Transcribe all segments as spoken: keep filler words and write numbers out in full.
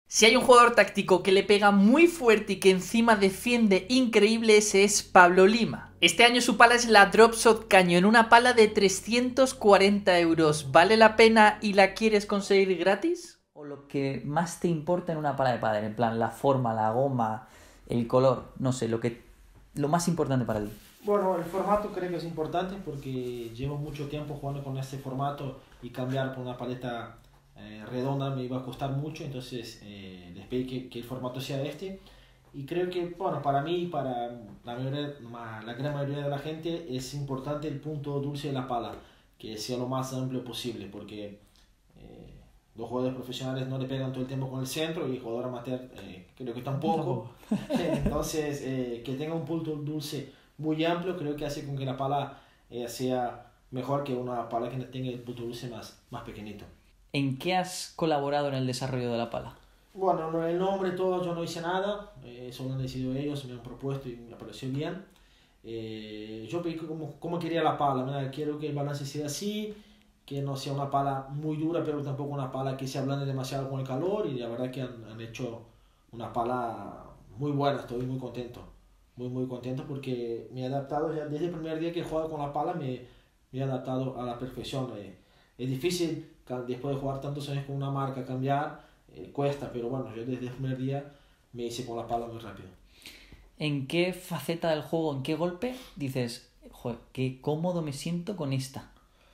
Si hay un jugador táctico que le pega muy fuerte y que encima defiende increíble, ese es Pablo Lima. Este año su pala es la Dropshot Canyon, una pala de trescientos cuarenta euros. ¿Vale la pena y la quieres conseguir gratis? ¿O lo que más te importa en una pala de pádel? En plan, la forma, la goma, el color, no sé, lo que lo más importante para ti. Bueno, el formato creo que es importante porque llevo mucho tiempo jugando con este formato y cambiar por una paleta eh, redonda me iba a costar mucho, entonces eh, les pedí que, que el formato sea este. Y creo que, bueno, para mí y para la, mayoría, la gran mayoría de la gente es importante el punto dulce de la pala, que sea lo más amplio posible, porque eh, los jugadores profesionales no le pegan todo el tiempo con el centro y el jugador amateur eh, creo que tampoco. Entonces, eh, que tenga un punto dulce muy amplio creo que hace con que la pala eh, sea mejor que una pala que tenga el punto dulce más, más pequeñito. ¿En qué has colaborado en el desarrollo de la pala? Bueno, no, el nombre, todo, yo no hice nada, eh, eso lo han decidido ellos, me han propuesto y me pareció bien. Eh, yo pedí como, como quería la pala, ¿verdad? Quiero que el balance sea así, que no sea una pala muy dura, pero tampoco una pala que se ablande demasiado con el calor, y la verdad que han, han hecho una pala muy buena, estoy muy contento, muy muy contento porque me he adaptado, ya desde el primer día que he jugado con la pala me, me he adaptado a la perfección. Eh, es difícil después de jugar tantos años con una marca cambiar. Eh, cuesta, pero bueno, yo desde el primer día me hice con la pala muy rápido. ¿En qué faceta del juego, en qué golpe dices, joder, qué cómodo me siento con esta?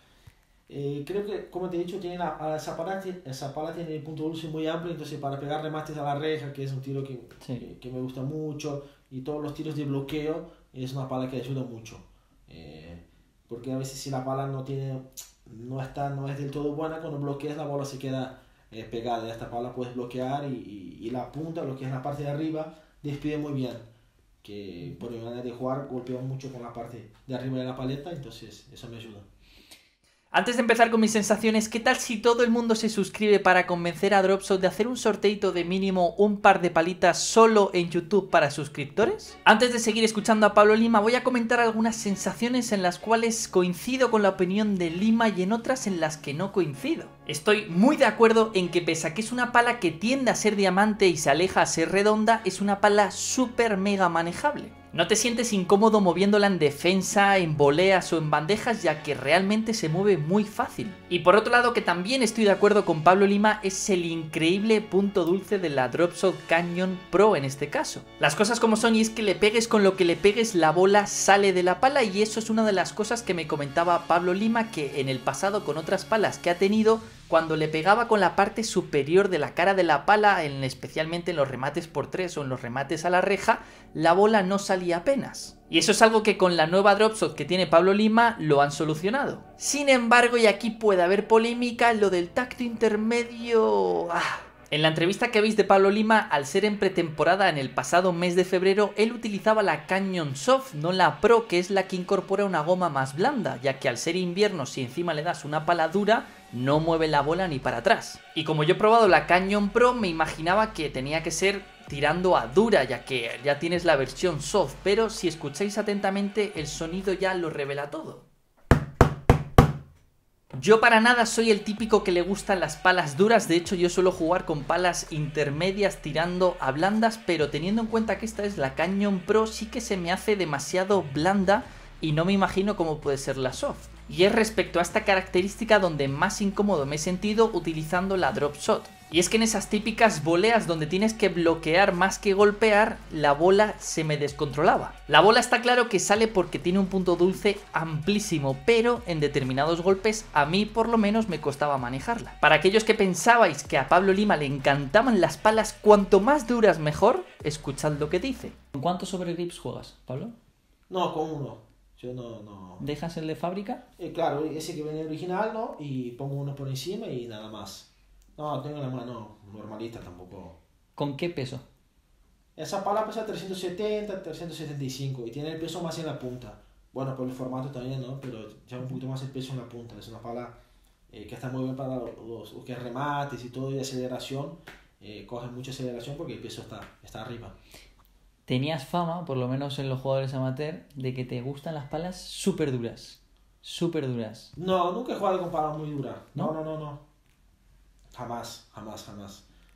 Eh, creo que, como te he dicho, tiene la, a esa, pala, esa pala tiene el punto dulce muy amplio, entonces para pegar remates a la reja, que es un tiro que, sí. que, que me gusta mucho, y todos los tiros de bloqueo, es una pala que ayuda mucho. Eh, porque a veces si la pala no tiene, no está, no es del todo buena, cuando bloqueas la bola se queda eh, pegada. Esta pala puedes bloquear y, y, y la punta, lo que es la parte de arriba, despide muy bien. Que por mi manera de jugar golpeo mucho con la parte de arriba de la paleta, entonces eso me ayuda. Antes de empezar con mis sensaciones, ¿qué tal si todo el mundo se suscribe para convencer a Dropshot de hacer un sorteito de mínimo un par de palitas solo en YouTube para suscriptores? Antes de seguir escuchando a Pablo Lima, voy a comentar algunas sensaciones en las cuales coincido con la opinión de Lima y en otras en las que no coincido. Estoy muy de acuerdo en que pese a que es una pala que tiende a ser diamante y se aleja a ser redonda, es una pala súper mega manejable. No te sientes incómodo moviéndola en defensa, en voleas o en bandejas, ya que realmente se mueve muy fácil. Y por otro lado, que también estoy de acuerdo con Pablo Lima, es el increíble punto dulce de la Dropshot Canyon Pro en este caso. Las cosas como son, y es que le pegues con lo que le pegues, la bola sale de la pala, y eso es una de las cosas que me comentaba Pablo Lima, que en el pasado con otras palas que ha tenido, cuando le pegaba con la parte superior de la cara de la pala, en, especialmente en los remates por tres o en los remates a la reja, la bola no salía apenas. Y eso es algo que con la nueva Dropshot que tiene Pablo Lima lo han solucionado. Sin embargo, y aquí puede haber polémica, lo del tacto intermedio... Ah. En la entrevista que veis de Pablo Lima, al ser en pretemporada en el pasado mes de febrero, él utilizaba la Canyon Soft, no la Pro, que es la que incorpora una goma más blanda, ya que al ser invierno, si encima le das una pala dura, no mueve la bola ni para atrás. Y como yo he probado la Canyon Pro, me imaginaba que tenía que ser tirando a dura, ya que ya tienes la versión soft, pero si escucháis atentamente, el sonido ya lo revela todo. Yo para nada soy el típico que le gustan las palas duras, de hecho yo suelo jugar con palas intermedias tirando a blandas, pero teniendo en cuenta que esta es la Canyon Pro sí que se me hace demasiado blanda y no me imagino cómo puede ser la soft. Y es respecto a esta característica donde más incómodo me he sentido utilizando la Dropshot. Y es que en esas típicas voleas donde tienes que bloquear más que golpear, la bola se me descontrolaba. La bola está claro que sale porque tiene un punto dulce amplísimo, pero en determinados golpes a mí por lo menos me costaba manejarla. Para aquellos que pensabais que a Pablo Lima le encantaban las palas cuanto más duras mejor, escuchad lo que dice. ¿Con cuántos sobregrips juegas, Pablo? No, con uno. Yo no, no... ¿Dejas el de fábrica? Eh, claro, ese que viene original, ¿no? Y pongo uno por encima y nada más. No, tengo la mano normalita tampoco. ¿Con qué peso? Esa pala pesa trescientos setenta, trescientos setenta y cinco y tiene el peso más en la punta. Bueno, por el formato también, ¿no? Pero ya un poquito más el peso en la punta. Es una pala eh, que está muy bien para los, los, los que remates y todo, y aceleración. Eh, coge mucha aceleración porque el peso está, está arriba. Tenías fama, por lo menos en los jugadores amateur, de que te gustan las palas súper duras. Súper duras. No, nunca he jugado con palas muy duras. ¿No? No, no, no, no. Jamás, jamás, jamás.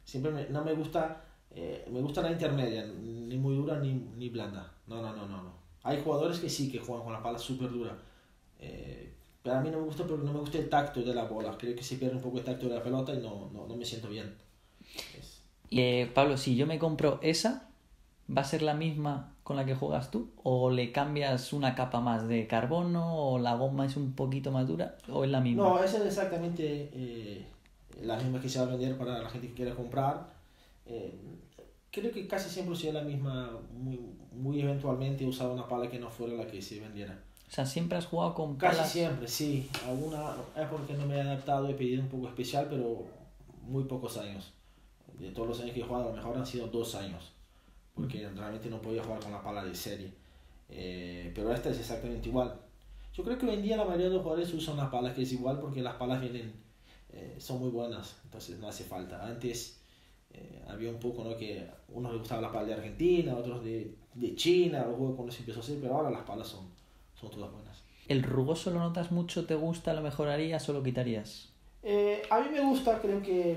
Siempre me, no me gusta, eh, me gusta la intermedia, ni muy dura ni, ni blanda. No, no, no, no, no. Hay jugadores que sí, que juegan con la pala súper dura. Eh, pero a mí no me gusta porque no me gusta el tacto de la bola. Creo que se pierde un poco el tacto de la pelota y no, no, no me siento bien. Es... Eh, Pablo, si yo me compro esa, ¿va a ser la misma con la que juegas tú? ¿O le cambias una capa más de carbono? ¿O la goma es un poquito más dura? ¿O es la misma? No, esa es exactamente eh, la misma que se va a vender para la gente que quiera comprar. Eh, creo que casi siempre usé la misma, muy, muy eventualmente usaba una pala que no fuera la que se vendiera. O sea, ¿siempre has jugado con Casi palas? siempre, sí. Alguna es porque no me he adaptado, he pedido un poco especial, pero muy pocos años. De todos los años que he jugado, a lo mejor han sido dos años. Porque realmente no podía jugar con la pala de serie. Eh, pero esta es exactamente igual. Yo creo que hoy en día la mayoría de los jugadores usan una pala que es igual porque las palas vienen, eh, son muy buenas, entonces no hace falta. Antes eh, había un poco, ¿no? Que a unos les gustaba la pala de Argentina, otros de, de China, los juegos cuando se empezó a hacer, pero ahora las palas son, son todas buenas. ¿El rugoso lo notas mucho? ¿Te gusta? ¿Lo mejorarías o lo quitarías? Eh, a mí me gusta, creo que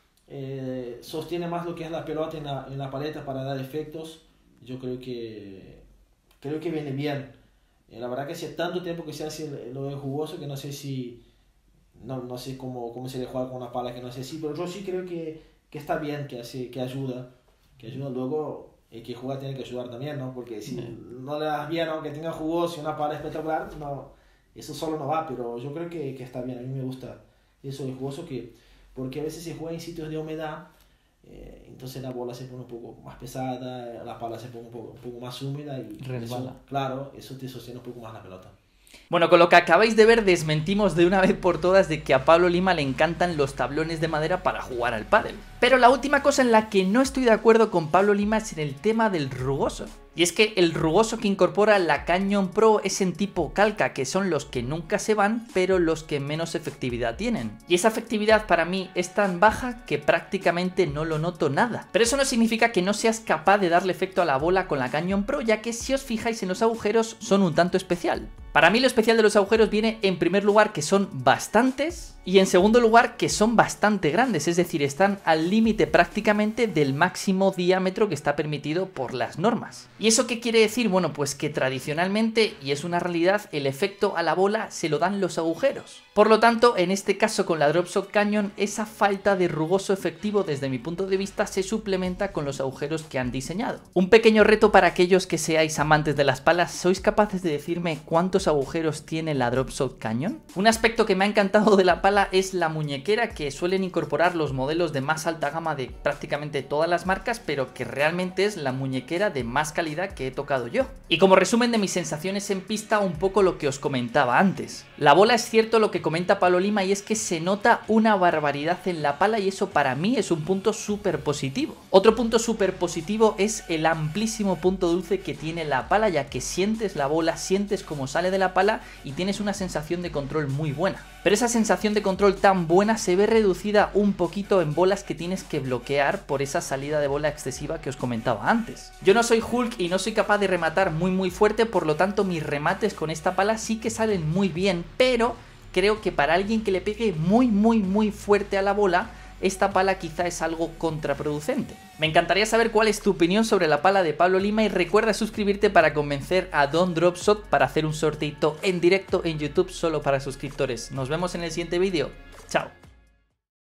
eh, sostiene más lo que es la pelota en la, en la paleta para dar efectos. Yo creo que creo que viene bien. Eh, la verdad que hace tanto tiempo que se hace lo de jugoso que no sé si no, no sé cómo, cómo se le juega con una pala que no sé si, pero yo sí creo que, que está bien, que hace, que ayuda, que ayuda. Luego el que juega tiene que ayudar también, ¿no? Porque si mm. no le das bien, aunque tenga jugoso y una pala espectacular, no, eso solo no va, pero yo creo que, que está bien. A mí me gusta eso de jugoso, que porque a veces se juega en sitios de humedad, eh, entonces la bola se pone un poco más pesada, la pala se pone un poco, un poco más húmeda y resbala. Eso, claro, eso te sostiene un poco más la pelota. Bueno, con lo que acabáis de ver desmentimos de una vez por todas de que a Pablo Lima le encantan los tablones de madera para jugar al pádel. Pero la última cosa en la que no estoy de acuerdo con Pablo Lima es en el tema del rugoso. Y es que el rugoso que incorpora la Canyon Pro es en tipo calca, que son los que nunca se van, pero los que menos efectividad tienen. Y esa efectividad para mí es tan baja que prácticamente no lo noto nada. Pero eso no significa que no seas capaz de darle efecto a la bola con la Canyon Pro, ya que si os fijáis en los agujeros son un tanto especial. Para mí lo especial de los agujeros viene en primer lugar que son bastantes y en segundo lugar que son bastante grandes, es decir, están al límite prácticamente del máximo diámetro que está permitido por las normas. ¿Y eso qué quiere decir? Bueno, pues que tradicionalmente, y es una realidad, el efecto a la bola se lo dan los agujeros. Por lo tanto, en este caso con la Drop Shot Canyon, esa falta de rugoso efectivo desde mi punto de vista se suplementa con los agujeros que han diseñado. Un pequeño reto para aquellos que seáis amantes de las palas, ¿sois capaces de decirme cuántos agujeros tiene la Drop Shot Canyon? Un aspecto que me ha encantado de la pala es la muñequera, que suelen incorporar los modelos de más alta gama de prácticamente todas las marcas, pero que realmente es la muñequera de más calidad que he tocado yo. Y como resumen de mis sensaciones en pista, un poco lo que os comentaba antes. La bola es cierto lo que comenta Pablo Lima, y es que se nota una barbaridad en la pala, y eso para mí es un punto súper positivo. Otro punto súper positivo es el amplísimo punto dulce que tiene la pala, ya que sientes la bola, sientes cómo sale de la pala y tienes una sensación de control muy buena. Pero esa sensación de control tan buena se ve reducida un poquito en bolas que tienes que bloquear por esa salida de bola excesiva que os comentaba antes. Yo no soy Hulk y no soy capaz de rematar muy muy fuerte, por lo tanto mis remates con esta pala sí que salen muy bien, pero creo que para alguien que le pegue muy muy muy fuerte a la bola, esta pala quizá es algo contraproducente. Me encantaría saber cuál es tu opinión sobre la pala de Pablo Lima, y recuerda suscribirte para convencer a Don Drop Shot para hacer un sorteito en directo en YouTube solo para suscriptores. Nos vemos en el siguiente vídeo. Chao.